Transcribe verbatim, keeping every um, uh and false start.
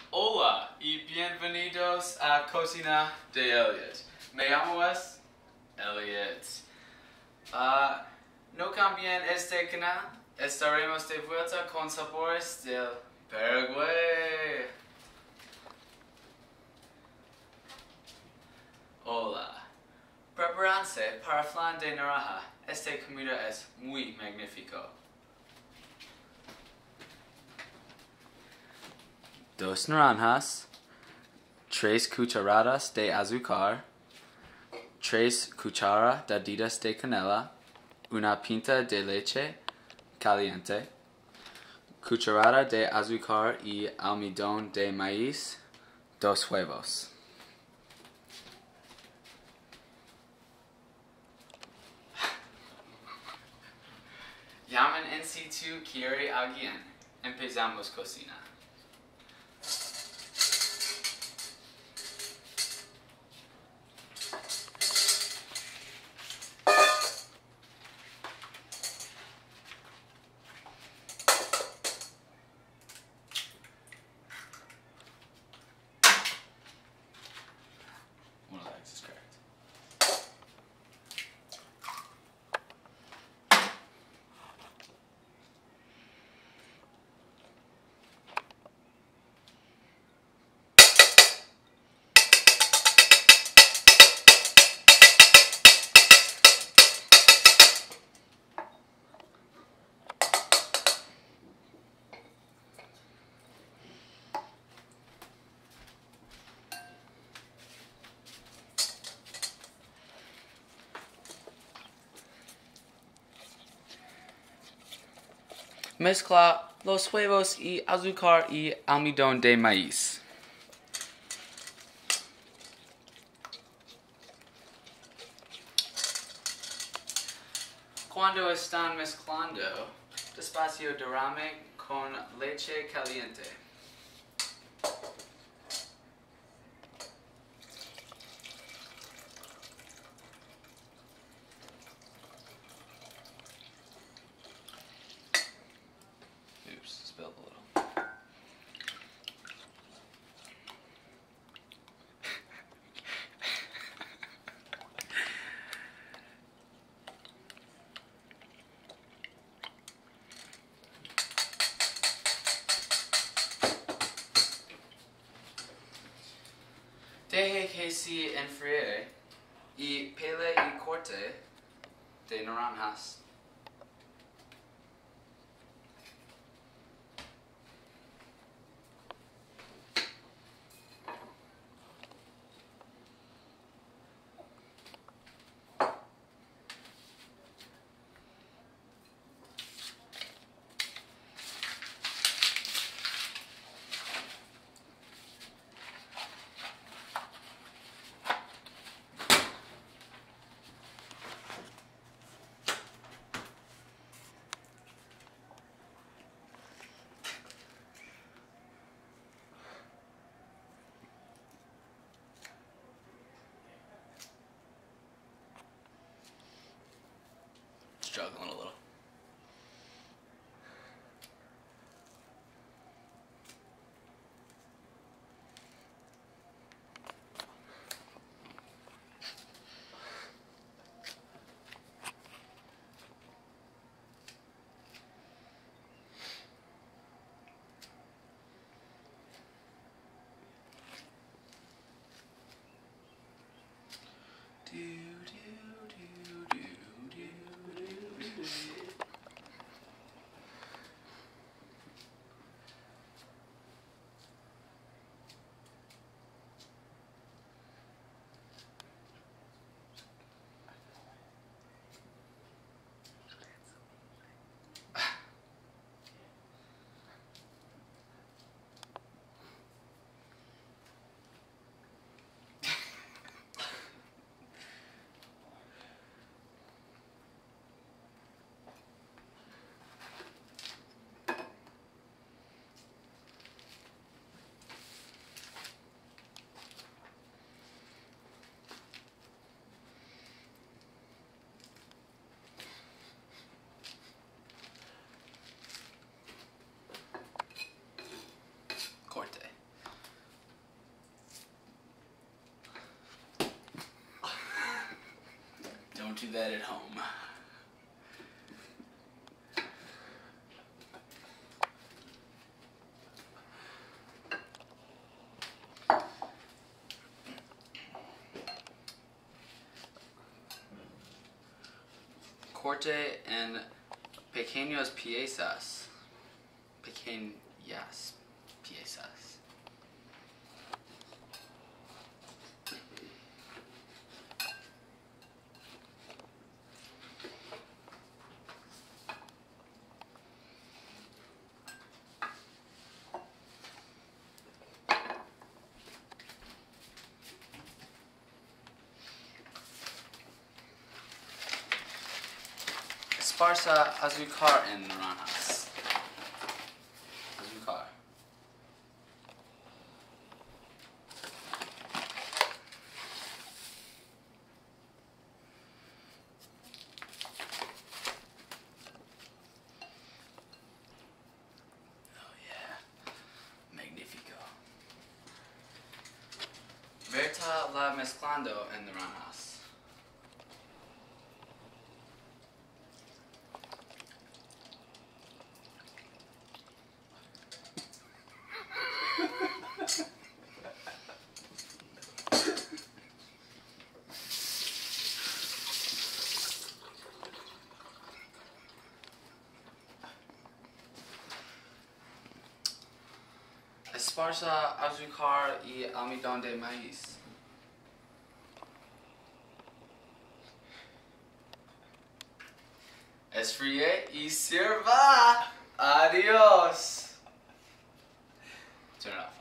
Hola y bienvenidos a Cocina de Elliot. Me llamo es Elliot. Uh, no cambien este canal. Estaremos de vuelta con sabores del Paraguay. Hola. Preparándose para flan de naranja. Esta comida es muy magnífico. Dos naranjas, tres cucharadas de azúcar, tres cucharaditas de canela, una pinta de leche caliente, cucharada de azúcar y almidón de maíz, dos huevos. Llamen en situ quiere alguien. Empezamos cocina. One of the eggs is correct. Mezcla los huevos y azúcar y almidón de maíz. Cuando están mezclando, despacio derrame con leche caliente. Oops, spilled a little. Deje que se enfríe y pele y corte de naranjas. leave that at home. Corte and pequeños piezas. Pequeñas piezas. Esparza azúcar en naranjas. Azúcar. Oh yeah. Magnifico. Verta la mezclando en naranjas. Esparza azúcar y almidón de maíz. Esfríe y sirva. Adiós. Turn it off.